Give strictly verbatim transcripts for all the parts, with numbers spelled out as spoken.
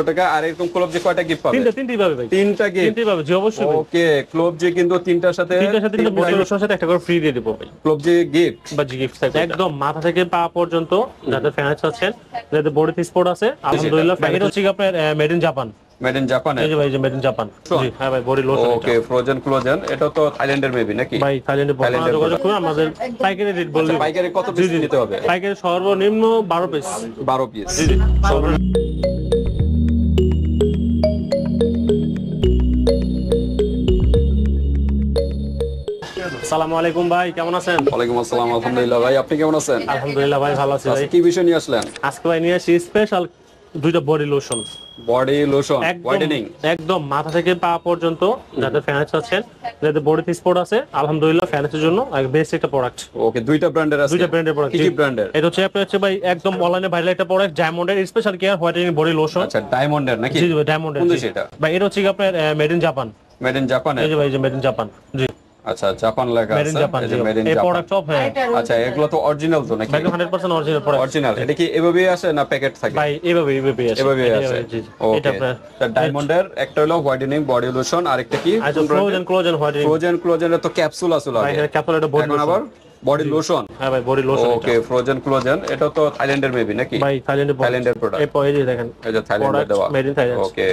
টাকা। আর এরকম ক্লোব যে কয়টা গিফট পাবে? তিনটা তিনটি পাবে ভাই, তিনটা গিফট তিনটি পাবে জি অবশ্যই। ওকে, ক্লোব যে কিন্তু তিনটার সাথে তিনটার সাথে কিন্তু বডি লোশনের সাথে একটা করে ফ্রি দিয়ে দেব ভাই। ক্লোব যে গিফট বা জি গিফট থাকবে একদম মাথা থেকে পা পর্যন্ত, যাদের ফ্যান আছেন, যাদের বডিতে স্পট আছে, আলহামদুলিল্লাহ। ফ্যান হচ্ছে আপনার made in Japan, made in Japan. এই যে ভাই, যে মেড ইন জাপান জি। হ্যাঁ ভাই, body lotion. Okay, frozen collagen, এটা তো থাইল্যান্ডের মেবি নাকি ভাই? থাইল্যান্ডে বর্তমানে যোগাযোগ করে আমাদের পাইকারি রেট বললে। পাইকারি কত পিস নিতে হবে? পাইকারি সর্বনিম্ন বারো পিস। বারো পিস জি জি। আসসালামু আলাইকুম ভাই, কেমন আছেন? ওয়ালাইকুম আসসালাম, আলহামদুলিল্লাহ। ভাই আপনি কেমন আছেন? আলহামদুলিল্লাহ ভাই, ভালো আছি ভাই। কি বিষয় নিয়ে আসলেন আজকে ভাই? নিয়ে আসি স্পেশাল দুইটা body lotion. Body lotion whitening একদম মাথা থেকে পা পর্যন্ত, যাদের ফ্যান আছেন, যাদের বডিতে স্পট আছে, আলহামদুলিল্লাহ ফ্যানের জন্য বেস্ট একটা প্রোডাক্ট। ওকে, দুইটা ব্র্যান্ডের আছে? দুইটা ব্র্যান্ডের প্রোডাক্ট। কি কি ব্র্যান্ডের? এটা হচ্ছে আপনার হচ্ছে ভাই একদম অনলাইনে ভাইরাল একটা প্রোডাক্ট, ডায়মন্ডের special care whitening body lotion. আচ্ছা, ডায়মন্ডের নাকি? জি ভাই, ডায়মন্ডের। কোন দেশে এটা ভাই? এটা হচ্ছে আপনার made in Japan. Made in Japan. এই যে ভাই, যে মেড ইন জাপান জি। আচ্ছা, জাপান লেখা আছে, এই যে মেড ইন জাপান। এই প্রোডাক্ট সব হ্যাঁ। আচ্ছা, এগুলো তো অরিজিনাল তো নাকি? একদম একশো পার্সেন্ট অরিজিনাল প্রোডাক্ট। অরিজিনাল। এটা কি এভাবে আসে না প্যাকেট থাকে? ভাই এভাবে এভাবে আসে, এভাবে আসে। জি। এটা আপনার ডায়মন্ডের একটা হলো হোয়াইটেনিং বডি লোশন, আরেকটা কি আচ্ছা ফ্রোজেন ক্লোজেন হোয়াইটেনিং। ফ্রোজেন ক্লোজেনের তো ক্যাপসুল আসলে ভাই এটা ক্যাপসুল, এটা বডি এখন আবার বডি লোশন। হ্যাঁ ভাই, body lotion. Okay, frozen collagen, এটা তো থাইল্যান্ডের মেবি নাকি? ভাই থাইল্যান্ডের থাইল্যান্ডের প্রোডাক্ট। এই পয়ে দেখেন, এই যে থাইল্যান্ডে দেওয়া মেড ইন থাইল্যান্ড। ওকে,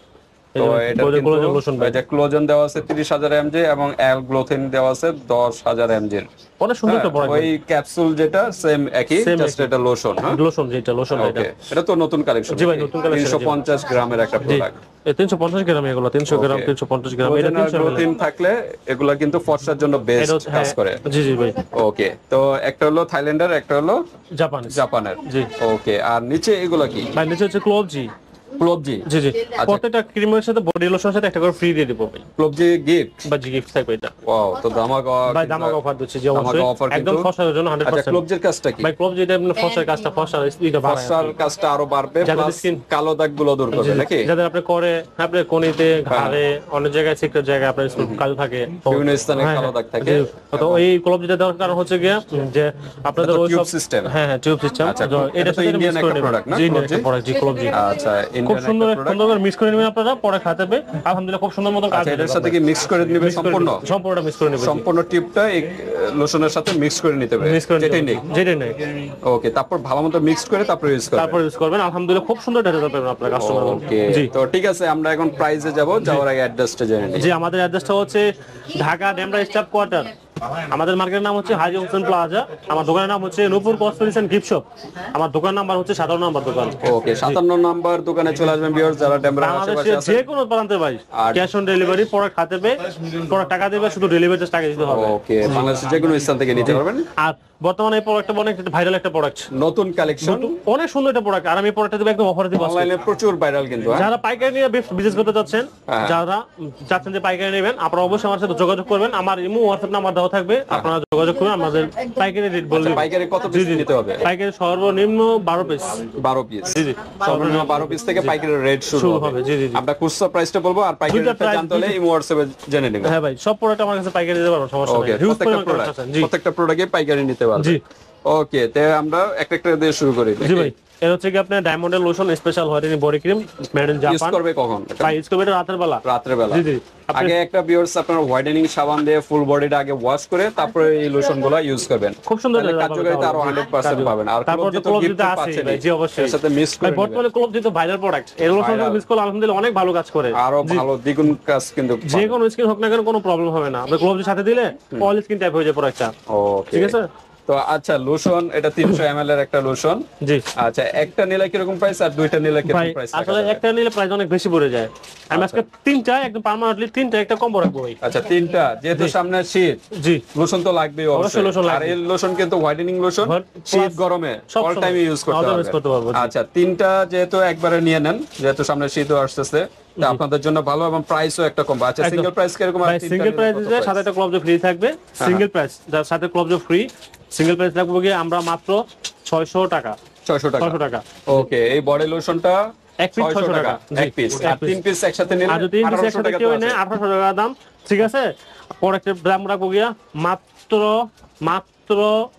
তো এটা কিন্তু এই যে ক্লোজেন দেওয়া আছে ত্রিশ হাজার এমজি এবং এল গ্লোথিন দেওয়া আছে দশ হাজার এমজি এর। অনেক সুন্দর একটা প্রোডাক্ট। ওই ক্যাপসুল যেটা সেম একই, জাস্ট এটা লোশন। হ্যাঁ, লোশন যেটা লোশন এটা। ওকে, এটা তো নতুন কালেকশন। জি ভাই, নতুন কালেকশন। তিনশো পঞ্চাশ গ্রামের একটা প্রোডাক্ট। এই তিনশো পঞ্চাশ গ্রাম, এগুলো তিনশো গ্রাম, তিনশো পঞ্চাশ গ্রাম। এটা তিনশো গ্লোথিন থাকলে এগুলা কিন্তু ফর্সার জন্য বেস্ট কাজ করে। জি জি ভাই। ওকে, তো একটা হলো থাইল্যান্ডের, একটা হলো জাপান জাপানের। জি। ওকে, আর নিচে এগুলা কি? ভাই নিচে হচ্ছে ক্লোভ জি। ক্লোব জি জি জি। প্রত্যেকটা ক্রিমের সাথে বডি লোশনের সাথে একটা করে ফ্রি দিয়ে দিব ভাই। ক্লোব জি গিফট বা জি গিফট থাকবে এটা। ওয়াও, তো ধামাকা ভাই, ধামাকা অফার দিচ্ছি জি অবশ্যই, একদম ফসার জন্য একশো পার্সেন্ট। আচ্ছা, ক্লোব জির কাজটা কি? ভাই ক্লোব জি এটা মানে ফসার কাজটা, ফসার স্পিডটা বাড়ায়, ফসার কাজটা আরো বাড়বে, যাদের প্লাস স্কিন কালো দাগগুলো দূর করবে নাকি? যাদের আপনি করে আপনি কোণিতে, ঘাড়ে, অনেক জায়গায় সিক্রেট জায়গায় আপনার কালো থাকে, বিভিন্ন স্থানে কালো দাগ থাকে। তো এই ক্লোব যেটা দেওয়ার কারণ হচ্ছে গিয়া যে আপনাদের ওই সব সিস্টেম। হ্যাঁ হ্যাঁ, টিউব সিস্টেম। এটা তো ইন্ডিয়ান একটা প্রোডাক্ট না? জি একটা প্রোডাক্ট জি, ক্লোব জি। আচ্ছা, খুব ইন্ডিয়ান সুন্দর একটা প্রোডাক্ট। সুন্দর করে মিক্স করে নেবেন আপনারা, পরে খাতে হবে আলহামদুলিল্লাহ খুব সুন্দর মতো কাজ। আচ্ছা, এর সাথে কি মিক্স করে নেবে সম্পূর্ণ? সম্পূর্ণটা মিক্স করে নেবেন, সম্পূর্ণ টিউবটা এই লোশনের সাথে মিক্স করে নিতে হবে, মিক্স করে যেটাই নেই যেটাই নেই। ওকে, তারপর ভালোমতো মিক্স করে তারপর ইউজ করবেন। তারপর ইউজ করবেন, আলহামদুলিল্লাহ খুব সুন্দর রেজাল্ট পাবেন আপনার কাস্টমার। ওকে, জি। তো ঠিক আছে, আমরা এখন প্রাইসে যাব, যাওয়ার আগে অ্যাড্রেসটা জেনে নিই। জি, আমাদের অ্যাড্রেসটা হচ্ছে ঢাকা ডেমরা স্টাফ কোয়ার্টার। আমাদের মার্কেটের নাম হচ্ছে হাজি হোসেন প্লাজা। আমার দোকানের নাম হচ্ছে Nupur cosmetics and gift shop. আমার দোকান নাম্বার হচ্ছে সাতান্ন নাম্বার দোকান। ওকে, সাতান্ন নাম্বার দোকানে চলে আসবেন ভিউয়ার্স যারা ডেমরা আশেপাশে আছে। যে কোনো প্রান্তে ভাই, ক্যাশ অন ডেলিভারি, প্রোডাক্ট হাতে পেয়ে প্রোডাক্ট টাকা দেবে, শুধু ডেলিভারি চার্জ টাকা দিতে হবে। ওকে, বাংলাদেশের যে কোনো স্থান থেকে নিতে পারবেন। আর বর্তমানে এই প্রোডাক্টটা অনেক ভাইরাল একটা প্রোডাক্ট, নতুন কালেকশন, অনেক সুন্দর একটা প্রোডাক্ট। আর আমি এই প্রোডাক্টটা দেব একদম অফারে দিব। অনলাইনে প্রচুর ভাইরাল কিন্তু। যারা পাইকারি নিয়ে বিজনেস করতে যাচ্ছেন, যারা চাচ্ছেন যে পাইকারি নেবেন, আপনারা অবশ্যই আমার সাথে যোগাযোগ করবেন। আমার ইমো হোয়াটসঅ্যাপ নাম্বার দেওয়া থাকবে, আপনারা যোগাযোগ করবেন। আমাদের পাইকারি রেট বলবেন। পাইকারি কত পিস নিতে হবে? পাইকারি সর্বনিম্ন বারো পিস। বারো পিস জি জি। সর্বনিম্ন বারো পিস থেকে পাইকারি রেট শুরু হবে। জি জি। আমরা খুচরা প্রাইসটা বলবো, আর পাইকারি রেটটা জানতে হলে ইমো হোয়াটসঅ্যাপে জেনে নেবেন। হ্যাঁ ভাই, সব প্রোডাক্ট আমার কাছে পাইকারি দিতে পারবো, সমস্যা নেই। হিউজ পরিমাণ প্রোডাক্ট আছে। জি, প্রত্যেকটা প্রোডাক্টে পাইকারি নিতে পারবেন। জি। ওকে, তে আমরা একটা একটা দিয়ে শুরু করি। জি ভাই, এর হচ্ছে কি আপনার ডায়মন্ডের lotion special whitening body cream made in Japan. Use করবে কখন? ভাই ইউজ করবে রাতের বেলা। রাতের বেলা। জি জি। আগে একটা ভিউয়ার্স আপনারা হোয়াইটেনিং সাবান দিয়ে ফুল বডিটা আগে ওয়াশ করে তারপরে এই লোশনগুলো ইউজ করবেন। খুব সুন্দর কার্যকারিতা আরো একশো পার্সেন্ট পাবেন। আর তারপর তো ক্লোব দিতে আছে ভাই। জি অবশ্যই, এর সাথে মিক্স করে ভাই বর্তমানে ক্লোব দিতে ভাইরাল প্রোডাক্ট। এর লোশনটা মিক্স করলে আলহামদুলিল্লাহ অনেক ভালো কাজ করে, আরো ভালো দ্বিগুণ কাজ কিন্তু। যে কোনো স্কিন হোক না কেন কোনো প্রবলেম হবে না। আপনি ক্লোব সাথে দিলে অল স্কিন টাইপ হয়ে যায় প্রোডাক্টটা। ওকে, ঠিক আছে। তো আচ্ছা, লোশন এটা তিনশো এমএল এর একটা লোশন। জি। আচ্ছা, একটা নিলে কি রকম প্রাইস আর দুইটা নিলে কি রকম প্রাইস? আসলে একটা নিলে প্রাইস অনেক বেশি পড়ে যায়। আমি আজকে তিনটা একদম পার্মানেন্টলি তিনটা একটা কম্বো রাখবো ভাই। আচ্ছা, তিনটা, যেহেতু সামনে শীত। জি, লোশন তো লাগবেই অবশ্যই। লোশন লাগবে। আর এই লোশন কিন্তু হোয়াইটেনিং লোশন, শীত গরমে অল টাইম ইউজ করতে পারবেন। আচ্ছা, তিনটা যেহেতু একবারে নিয়ে নেন, যেহেতু সামনে শীতও আসতেছে, তা আপনাদের জন্য ভালো এবং প্রাইসও একটা কম। আচ্ছা, সিঙ্গেল প্রাইস কি রকম? ভাই সিঙ্গেল প্রাইস এর সাথে একটা ক্লব ফ্রি থাকবে। সিঙ্গেল প্রাইস যার সাথে ক্লব ফ্রি, সিঙ্গেল প্রাইস রাখবো কি আমরা মাত্র ছয়শো টাকা। ছয়শো টাকা। ছয়শো টাকা। ওকে, এই বডি লোশনটা এক পিস ছয়শো টাকা। এক পিস। আর তিন পিস একসাথে নিলে আর যদি তিন পিস একসাথে কেউ নেয় আঠারোশো টাকা দাম। ঠিক আছে, প্রোডাক্টের দাম রাখবো গিয়া মাত্র মাত্র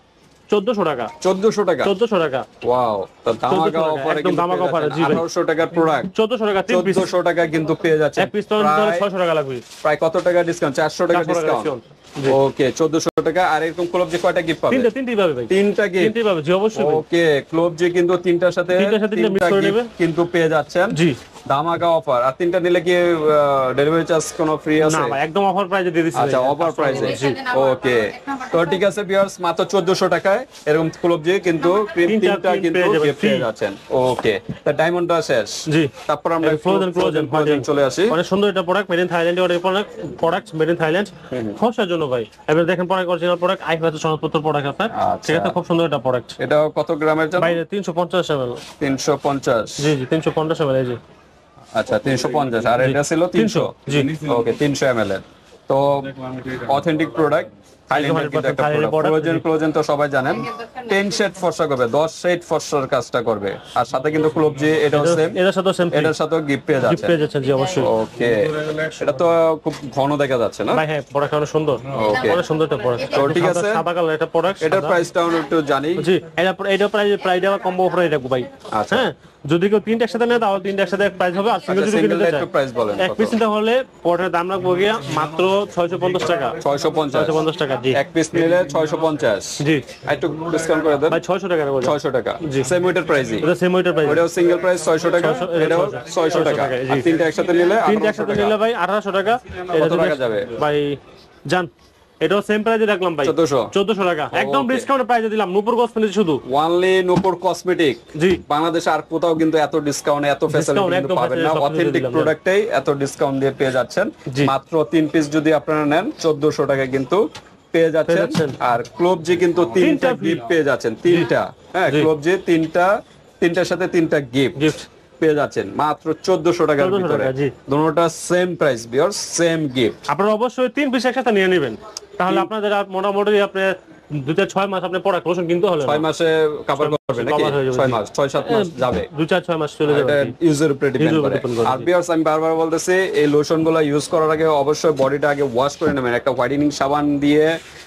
চোদ্দশো টাকা চোদ্দশো টাকা চোদ্দশো টাকা ওয়াও তো ধামাকা অফারে একদম ধামাকা অফারে জি ভাই আঠারোশো টাকার প্রোডাক্ট চোদ্দশো টাকা তিন পিস চোদ্দশো টাকা কিন্তু পেয়ে যাচ্ছে এক পিস তো ছয়শো টাকা লাগবে প্রায় কত টাকা ডিসকাউন্ট চারশো টাকা ডিসকাউন্ট ওকে চোদ্দশো টাকা আর এরকম ক্লোব যে কয়টা গিফট পাবে তিনটা তিনটি পাবে ভাই তিনটা গিফট তিনটি পাবে জি অবশ্যই ওকে ক্লোব যে কিন্তু তিনটার সাথে তিনটার সাথে তিনটা মিক্স করে নেবে কিন্তু পেয়ে যাচ্ছেন জি ধামাকা অফার আর তিনটা নিলে কি ডেলিভারি চার্জ কোনো ফ্রি আছে না ভাই একদম অফার প্রাইসে দিয়ে দিচ্ছি আচ্ছা অফার প্রাইসে ওকে তো ঠিক আছে ভিউয়ার্স মাত্র চোদ্দশো টাকায় এরকম ক্লোব যে কিন্তু তিনটা কিন্তু গিফট পেয়ে যাচ্ছেন ওকে তো ডায়মন্ডটা শেষ জি তারপর আমরা ফ্রোজেন ক্লোজেন চলে আসি অনেক সুন্দর এটা প্রোডাক্ট মেড ইন থাইল্যান্ড অনেক প্রোডাক্ট মেড ইন থাইল্যান্ড খসার জন্য ভাই এবার দেখেন প্রোডাক্ট অরিজিনাল প্রোডাক্ট আই হয়তো সনদপত্র প্রোডাক্ট আপনার ঠিক আছে খুব সুন্দর এটা প্রোডাক্ট এটা কত গ্রামের জন্য বাইরে তিনশো পঞ্চাশ এমএল তিনশো পঞ্চাশ জি জি তিনশো পঞ্চাশ এমএল এই জি আচ্ছা তিনশো পঞ্চাশ আর এটা ছিল তিনশো জি ওকে তিনশো এমএল এর তো অথেন্টিক প্রোডাক্ট থাইল্যান্ডের কিন্তু একটা প্রোডাক্ট ফ্রোজেন ক্লোজেন তো সবাই জানেন দশ শেড ফর্সা করবে দশ শেড ফর্সার কাজটা করবে আর সাথে কিন্তু ক্লোব জি এটাও সেম এটার সাথে সেম এটার সাথেও গিফট পেয়ে গিফট যাচ্ছে পেয়ে যাচ্ছেন জি অবশ্যই ওকে এটা তো খুব ঘন দেখা যাচ্ছে না ভাই হ্যাঁ প্রোডাক্ট অনেক সুন্দর ওকে অনেক সুন্দর একটা প্রোডাক্ট তো ঠিক আছে সাদা কালার এটা প্রোডাক্ট এটার প্রাইসটা আমরা একটু জানি জি এটা এটা প্রাইস প্রাইস দেওয়া কম্বো অফার এটা ভাই আচ্ছা হ্যাঁ যদি কেউ তিনটা একসাথে নেয় তাহলে তিনটা একসাথে প্রাইস হবে আর সিঙ্গেল যদি সিঙ্গেল কিনতে একটু চায় প্রাইস বলেন এক পিস নিতে হলে পটের দাম রাখবো গিয়া মাত্র ছয়শো পঞ্চাশ টাকা ছয়শো পঞ্চাশ ছয়শো পঞ্চাশ টাকা জি এক পিস নিলে ছয়শো পঞ্চাশ জি একটু ডিসকাউন্ট করে দেন ভাই ছয়শো টাকা করে ছয়শো টাকা সেম ওইটার প্রাইসই এটা সেম ওইটার প্রাইস ওটাও সিঙ্গেল প্রাইস ছয়শো টাকা এটাও ছয়শো টাকা আর তিনটা একসাথে নিলে তিনটা একসাথে নিলে ভাই আঠারোশো টাকা কত টাকা যাবে ভাই জান এটাও সেম প্রাইসে রাখলাম ভাই চোদ্দশো চোদ্দশো টাকা একদম ডিসকাউন্ট প্রাইসে দিলাম নূপুর কসমেটিক্স শুধু ওয়ানলি নূপুর কসমেটিক জি বাংলাদেশে আর কোথাও কিন্তু এত ডিসকাউন্ট এত ফ্যাসিলিটি কিন্তু পাবেন না অথেন্টিক প্রোডাক্টেই এত ডিসকাউন্ট দিয়ে পেয়ে যাচ্ছেন মাত্র তিন পিস যদি আপনারা নেন চোদ্দশো টাকা কিন্তু পেয়ে যাচ্ছেন আর ক্লোব জি কিন্তু তিনটা গিফট পেয়ে যাচ্ছেন তিনটা হ্যাঁ ক্লোব জি তিনটা তিনটার সাথে তিনটা গিফট গিফট পেয়ে যাচ্ছেন মাত্র চোদ্দশো টাকার ভিতরে দুটোটা সেম প্রাইস বিয়ার সেম গিফট আপনারা অবশ্যই তিন পিস একসাথে নিয়ে নেবেন তাহলে আপনাদের আর মোটামুটি আপনি দুই থেকে ছয় মাস আপনি প্রোডাক্ট লোশন কিনতে হলে ছয় মাসে কভার করবে নাকি ছয় মাস ছয় সাত মাস যাবে দুই চার ছয় মাস চলে যাবে এটা ইউজার উপরে ডিপেন্ড করে আর বিয়ার্স আমি বারবার বলতেছি এই লোশনগুলো ইউজ করার আগে অবশ্যই বডিটা আগে ওয়াশ করে নেবেন একটা হোয়াইটেনিং সাবান দিয়ে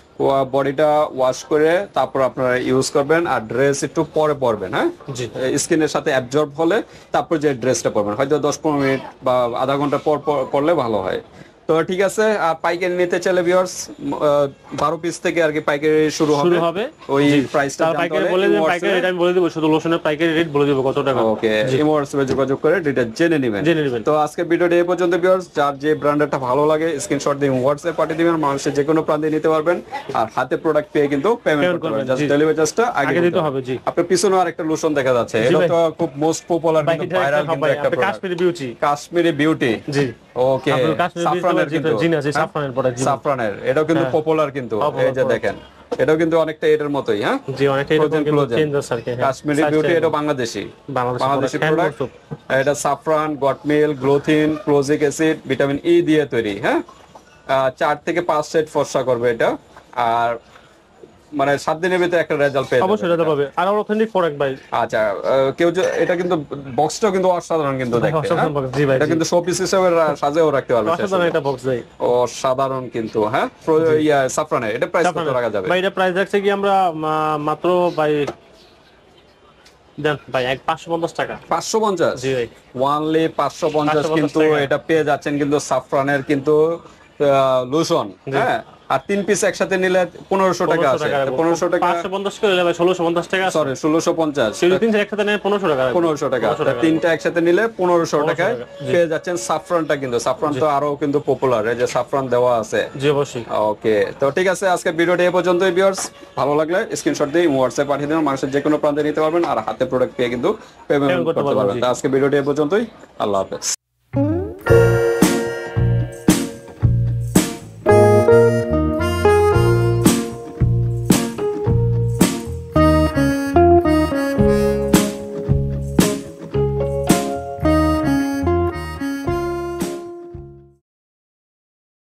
বডিটা ওয়াশ করে তারপর আপনারা ইউজ করবেন আর ড্রেস একটু পরে পরবেন হ্যাঁ স্কিনের সাথে অ্যাবজর্ব হলে তারপর যে ড্রেসটা পরবেন হয়তো দশ পনেরো মিনিট বা আধা ঘন্টা পর পরলে ভালো হয় তো ঠিক আছে আর পাইকারি নিতে চাইলে ভিউয়ার্স বারো পিস থেকে আর কি পাইকারি শুরু হবে হবে ওই প্রাইসটা পাইকারি বলে দেন পাইকারি রেট আমি বলে দেব শুধু লোশনের পাইকারি রেট বলে দেব কত টাকা ওকে ইমোর্সে যোগাযোগ করে ডিটেইল জেনে নেবেন জেনে নেবেন তো আজকে ভিডিওটা এই পর্যন্ত ভিউয়ার্স যার যে ব্র্যান্ডটা ভালো লাগে স্ক্রিনশট দিয়ে হোয়াটসঅ্যাপ পাঠিয়ে দিবেন মানুষের যে কোনো প্রান্তে নিতে পারবেন আর হাতে প্রোডাক্ট পেয়ে কিন্তু পেমেন্ট করতে পারবেন জাস্ট ডেলিভারি চার্জটা আগে দিতে হবে জি আপনার পিছনে আরেকটা লোশন দেখা যাচ্ছে এটা তো খুব মোস্ট পপুলার কিন্তু ভাইরাল কিন্তু একটা কাশ্মীরি বিউটি কাশ্মীরি বিউটি জি ওকে সাফরানের কিন্তু জি না সাফরানের প্রোডাক্ট সাফরানের এটাও কিন্তু পপুলার কিন্তু এই যে দেখেন এটাও কিন্তু অনেকটা এটার মতোই হ্যাঁ জি অনেকটা এরকম কিন্তু চেঞ্জ আছে আর কি কাশ্মীরি বিউটি এটা বাংলাদেশি বাংলাদেশি প্রোডাক্ট এটা সাফরান গটমিল গ্লোথিন ক্লোজিক অ্যাসিড ভিটামিন ই দিয়ে তৈরি হ্যাঁ চার থেকে পাঁচ সেট ফর্সা করবে এটা আর মানে সাত দিনের ভিতরে একটা রেজাল্ট পেয়ে অবশ্যই রেজাল্ট পাবে আর অথেন্টিক প্রোডাক্ট ভাই আচ্ছা কেউ এটা কিন্তু বক্সটাও কিন্তু অসাধারণ কিন্তু দেখতে জি ভাই এটা কিন্তু শোপিস হিসেবে সাজাও রাখতে পারবে অসাধারণ একটা বক্স ভাই অসাধারণ কিন্তু হ্যাঁ ইয়া সাফরানের এটা প্রাইস কত রাখা যাবে ভাই এটা প্রাইস রাখছে কি আমরা মাত্র ভাই দেন ভাই পাঁচশো পঞ্চাশ টাকা পাঁচশো পঞ্চাশ জি ভাই ওয়ানলি পাঁচশো পঞ্চাশ কিন্তু এটা পেয়ে যাচ্ছেন কিন্তু সাফরানের কিন্তু লোশন হ্যাঁ আর তিন পিস একসাথে নিলে পনেরোশো টাকা আছে পনেরোশো টাকা পাঁচশো পঞ্চাশ করে নিলে ষোলোশো পঞ্চাশ টাকা সরি ষোলোশো পঞ্চাশ তিন একসাথে নিলে পনেরোশো টাকা পনেরোশো টাকা তিনটা একসাথে নিলে পনেরোশো টাকায় পেয়ে যাচ্ছেন সাফরানটা কিন্তু সাফরান তো আরো কিন্তু পপুলার এই যে সাফরান দেওয়া আছে জি অবশ্যই ওকে তো ঠিক আছে আজকে ভিডিওটা এই পর্যন্তই ভিউয়ার্স ভালো লাগলে স্ক্রিনশট দিয়ে হোয়াটসঅ্যাপ পাঠিয়ে দিন মানুষের যে কোনো প্রান্তে নিতে পারবেন আর হাতে প্রোডাক্ট পেয়ে কিন্তু পেমেন্ট করতে পারবেন তো আজকে ভিডিওটা এই পর্যন্তই আল্লাহ হাফেজ।